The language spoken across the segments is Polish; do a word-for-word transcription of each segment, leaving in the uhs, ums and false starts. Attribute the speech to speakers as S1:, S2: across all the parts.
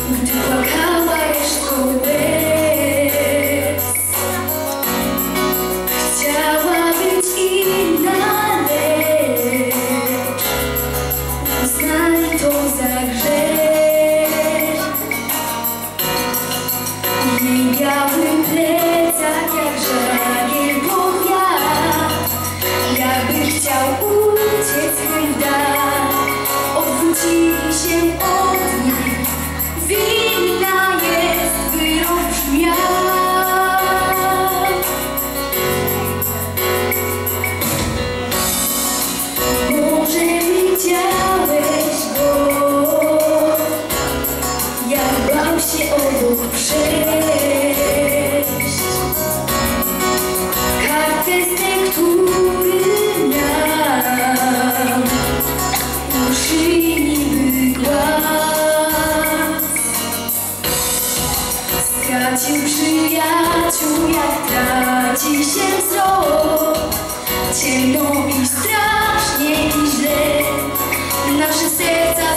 S1: gdy płakała resztką łez. Chciała być inna, lecz uznali to za grzech. Jej biały plecak jak żagiel pod wiatr, jakby chciał uciec w dal. Odwrócili się od niej, winna jest, wyrok brzmiał. Może widziałeś go, jak bał się obok przejść. Kartę, który miał u szyi niby głaz. Stracił przyjaciół, jak traci się wzrok. Ciemno i strasznie i źle nasze serca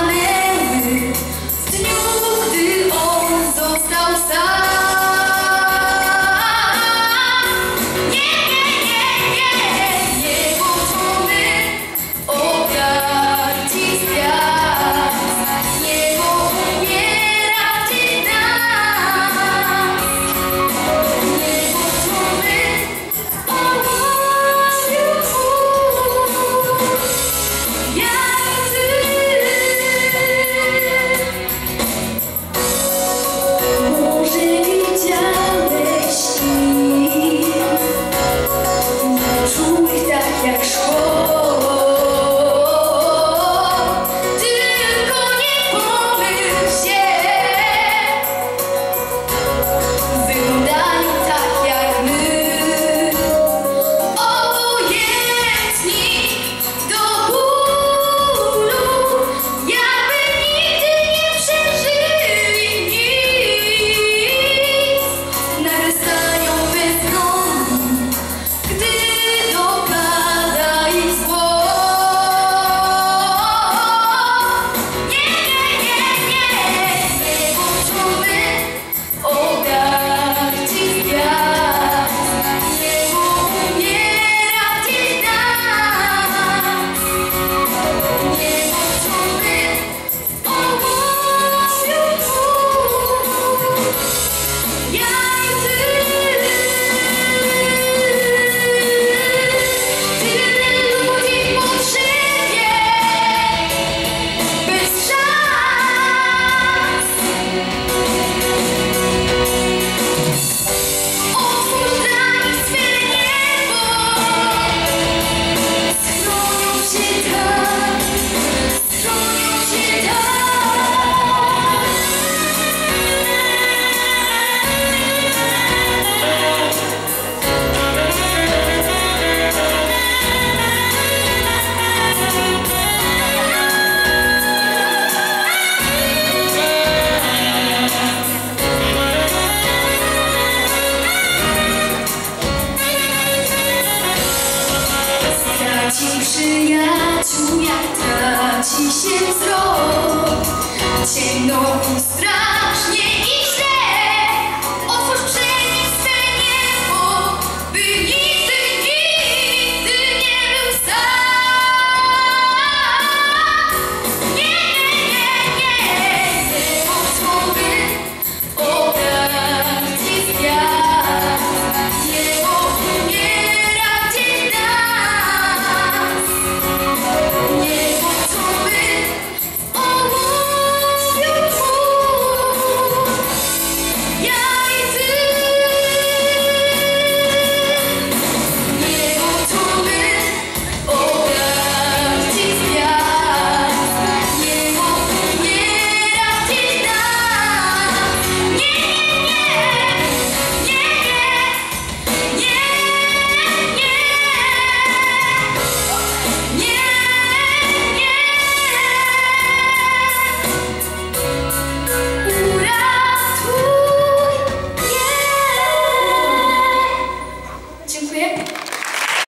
S1: stanęły w dniu, gdy on został sam. Przyjaciół, jak traci się wzrok, ciemno i strach.